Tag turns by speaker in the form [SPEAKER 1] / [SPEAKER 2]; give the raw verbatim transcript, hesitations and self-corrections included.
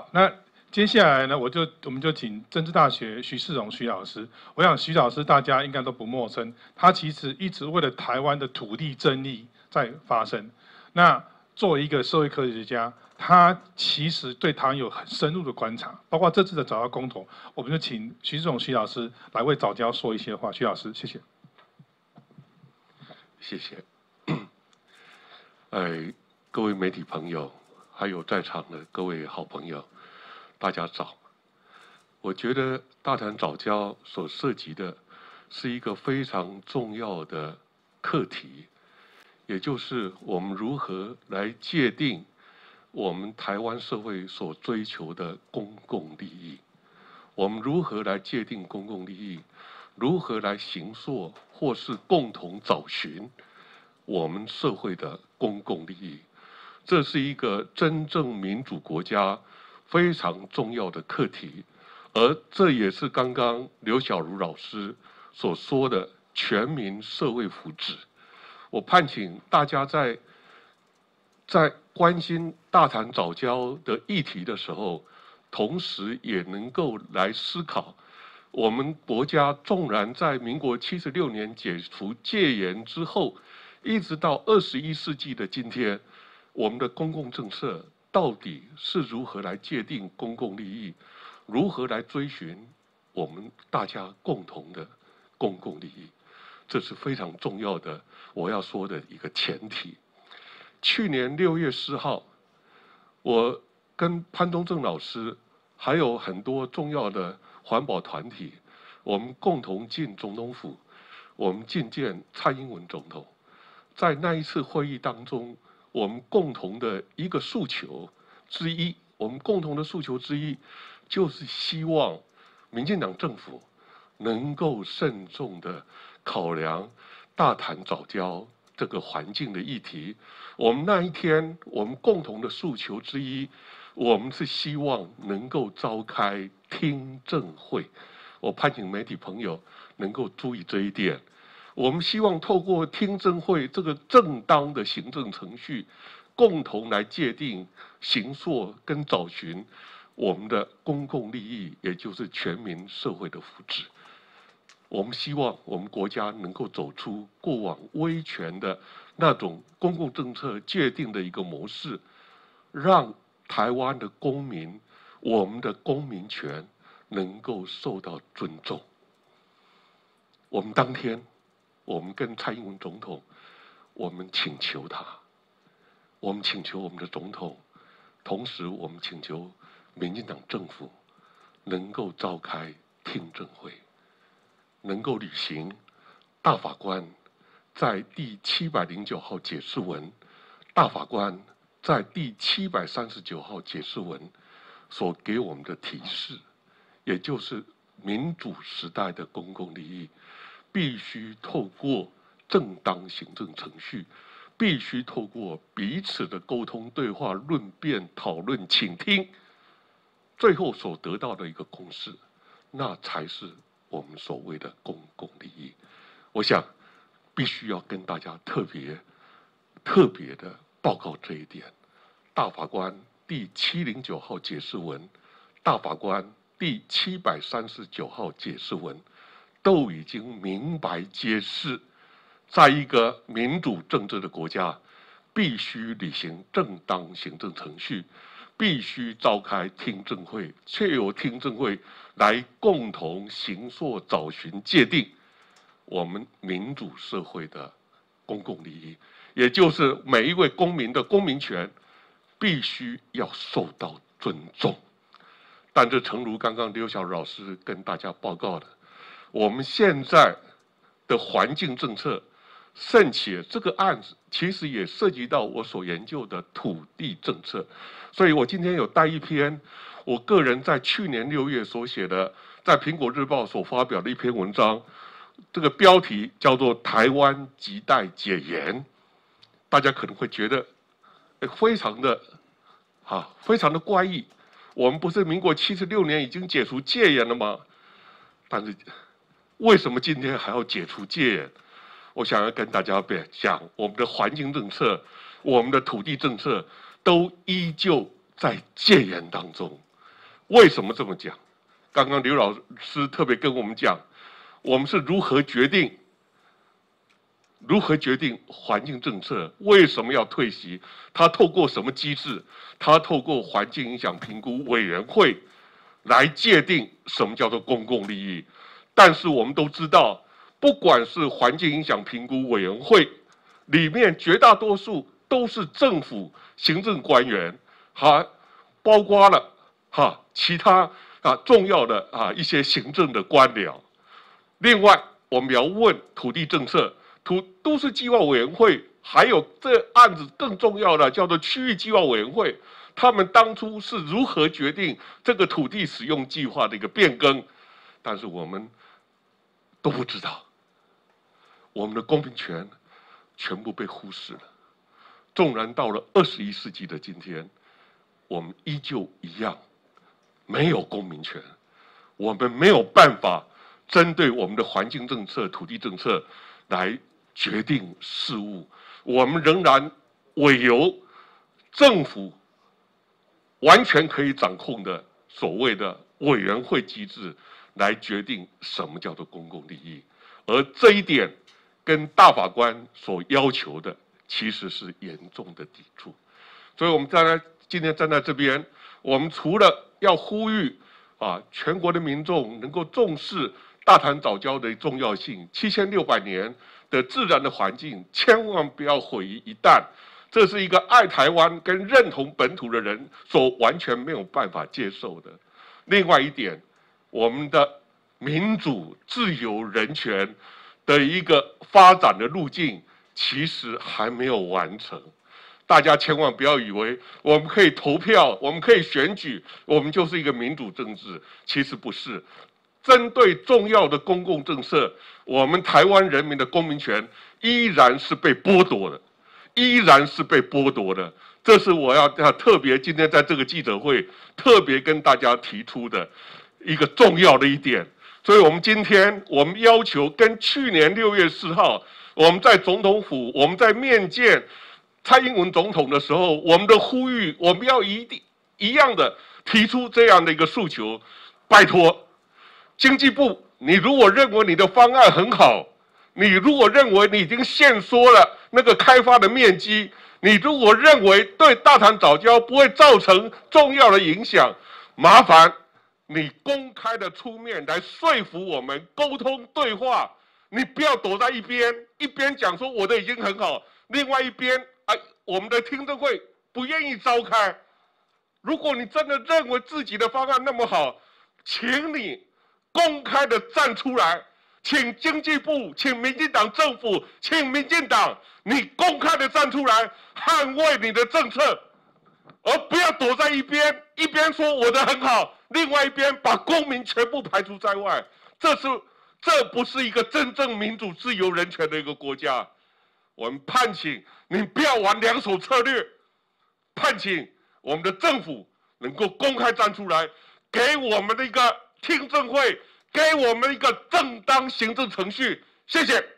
[SPEAKER 1] 好，那接下来呢，我就我们就请政治大学徐世荣徐老师。我想徐老师大家应该都不陌生，他其实一直为了台湾的土地争议在发声。那作为一个社会科学家，他其实对台湾有很深入的观察，包括这次的早教公投，我们就请徐世荣徐老师来为早教说一些话。徐老师，谢谢。
[SPEAKER 2] 谢谢。呃，各位媒体朋友，还有在场的各位好朋友，大家早。我觉得大谈早教所涉及的是一个非常重要的课题，也就是我们如何来界定我们台湾社会所追求的公共利益。我们如何来界定公共利益？如何来形塑或是共同找寻我们社会的公共利益？这是一个真正民主国家非常重要的课题，而这也是刚刚刘小如老师所说的全民社会福祉。我盼请大家在在关心大谈早教的议题的时候，同时也能够来思考，我们国家纵然在民国七十六年解除戒严之后，一直到二十一世纪的今天，我们的公共政策到底是如何来界定公共利益，如何来追寻我们大家共同的公共利益，这是非常重要的，我要说的一个前提。去年六月四号，我跟潘东正老师还有很多重要的环保团体，我们共同进总统府，我们觐见蔡英文总统。在那一次会议当中，我们共同的一个诉求之一，我们共同的诉求之一，就是希望民进党政府能够慎重的考量大谈早教这个环境的议题。我们那一天，我们共同的诉求之一，我们是希望能够召开听证会。我盼请媒体朋友能够注意这一点。我们希望透过听证会这个正当的行政程序，共同来界定、形塑跟找寻我们的公共利益，也就是全民社会的福祉。我们希望我们国家能够走出过往威权的那种公共政策界定的一个模式，让台湾的公民，我们的公民权能够受到尊重。我们当天，我们跟蔡英文总统，我们请求他，我们请求我们的总统，同时我们请求民进党政府能够召开听证会，能够履行大法官在第七百零九号解释文，大法官在第七百三十九号解释文所给我们的提示，也就是民主时代的公共利益，必须透过正当行政程序，必须透过彼此的沟通、对话、论辩、讨论、倾听，最后所得到的一个共识，那才是我们所谓的公共利益。我想必须要跟大家特别、特别的报告这一点。大法官第七零九号解释文，大法官第七百三十九号解释文，都已经明白揭示，在一个民主政治的国家，必须履行正当行政程序，必须召开听证会，却由听证会来共同形塑、找寻、界定我们民主社会的公共利益，也就是每一位公民的公民权必须要受到尊重。但这诚如刚刚刘小如老师跟大家报告的，我们现在的环境政策，甚且这个案子其实也涉及到我所研究的土地政策，所以我今天有带一篇我个人在去年六月所写的，在苹果日报所发表的一篇文章，这个标题叫做《台湾亟待解严》，大家可能会觉得，非常的，啊，非常的怪异。我们不是民国七十六年已经解除戒严了吗？但是，为什么今天还要解除戒严？我想要跟大家讲，我们的环境政策、我们的土地政策都依旧在戒严当中。 为什么这么讲？刚刚刘老师特别跟我们讲，我们是如何决定。 如何决定环境政策？为什么要退席？他透过什么机制？他透过环境影响评估委员会来界定什么叫做公共利益。但是我们都知道，不管是环境影响评估委员会里面，绝大多数都是政府行政官员，哈，包括了哈其他啊重要的啊一些行政的官僚。另外，我们要问土地政策。 土都市计划委员会，还有这案子更重要的叫做区域计划委员会，他们当初是如何决定这个土地使用计划的一个变更？但是我们都不知道，我们的公民权全部被忽视了。纵然到了二十一世纪的今天，我们依旧一样没有公民权，我们没有办法针对我们的环境政策、土地政策来。 决定事务，我们仍然委由政府完全可以掌控的所谓的委员会机制来决定什么叫做公共利益，而这一点跟大法官所要求的其实是严重的抵触。所以，我们站在今天站在这边，我们除了要呼吁啊全国的民众能够重视大潭藻礁的重要性，七千六百年。 的自然的环境，千万不要毁于一旦，这是一个爱台湾跟认同本土的人所完全没有办法接受的。另外一点，我们的民主、自由、人权的一个发展的路径，其实还没有完成。大家千万不要以为我们可以投票，我们可以选举，我们就是一个民主政治，其实不是。 针对重要的公共政策，我们台湾人民的公民权依然是被剥夺的，依然是被剥夺的。这是我要要特别今天在这个记者会特别跟大家提出的一个重要的一点。所以，我们今天我们要求跟去年六月四号我们在总统府我们在面见蔡英文总统的时候，我们的呼吁，我们要一定一样的提出这样的一个诉求，拜托。 经济部，你如果认为你的方案很好，你如果认为你已经限缩了那个开发的面积，你如果认为对大潭藻礁不会造成重要的影响，麻烦你公开的出面来说服我们，沟通对话。你不要躲在一边，一边讲说我的已经很好，另外一边哎，我们的听证会不愿意召开。如果你真的认为自己的方案那么好，请你。 公开的站出来，请经济部，请民进党政府，请民进党，你公开的站出来捍卫你的政策，而不要躲在一边，一边说我的很好，另外一边把公民全部排除在外。这是这不是一个真正民主、自由、人权的一个国家。我们盼请你不要玩两手策略，盼请我们的政府能够公开站出来，给我们的一个。 听证会给我们一个正当行政程序，谢谢。